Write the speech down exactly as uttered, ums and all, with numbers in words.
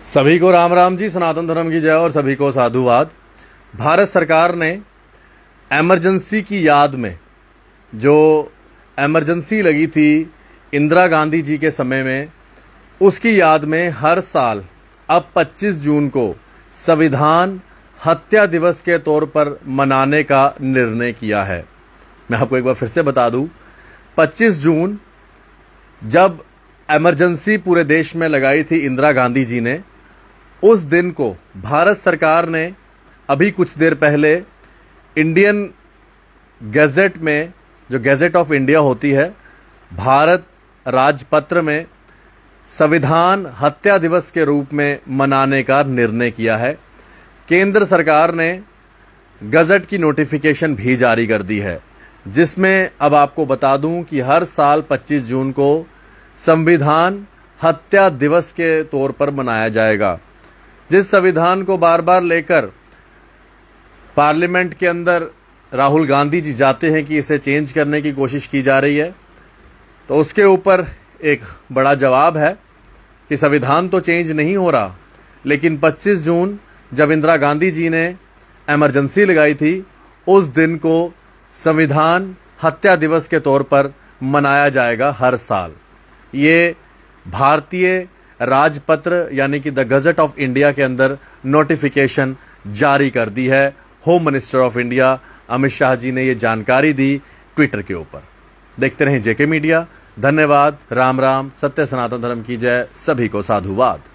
सभी को राम राम जी, सनातन धर्म की जय और सभी को साधुवाद। भारत सरकार ने एमरजेंसी की याद में, जो एमरजेंसी लगी थी इंदिरा गांधी जी के समय में, उसकी याद में हर साल अब पच्चीस जून को संविधान हत्या दिवस के तौर पर मनाने का निर्णय किया है। मैं आपको एक बार फिर से बता दूं, पच्चीस जून जब एमरजेंसी पूरे देश में लगाई थी इंदिरा गांधी जी ने, उस दिन को भारत सरकार ने अभी कुछ देर पहले इंडियन गैजेट में, जो गैजेट ऑफ इंडिया होती है, भारत राजपत्र में संविधान हत्या दिवस के रूप में मनाने का निर्णय किया है। केंद्र सरकार ने गजट की नोटिफिकेशन भी जारी कर दी है, जिसमें अब आपको बता दूं कि हर साल पच्चीस जून को संविधान हत्या दिवस के तौर पर मनाया जाएगा। जिस संविधान को बार बार लेकर पार्लियामेंट के अंदर राहुल गांधी जी जाते हैं कि इसे चेंज करने की कोशिश की जा रही है, तो उसके ऊपर एक बड़ा जवाब है कि संविधान तो चेंज नहीं हो रहा, लेकिन पच्चीस जून जब इंदिरा गांधी जी ने इमरजेंसी लगाई थी, उस दिन को संविधान हत्या दिवस के तौर पर मनाया जाएगा हर साल। ये भारतीय राजपत्र यानी कि द गजट ऑफ इंडिया के अंदर नोटिफिकेशन जारी कर दी है। Home minister of India Amit Shah ji ने ये जानकारी दी ट्विटर के ऊपर। देखते रहें जेके मीडिया। धन्यवाद। राम राम। सत्य सनातन धर्म की जय। सभी को साधुवाद।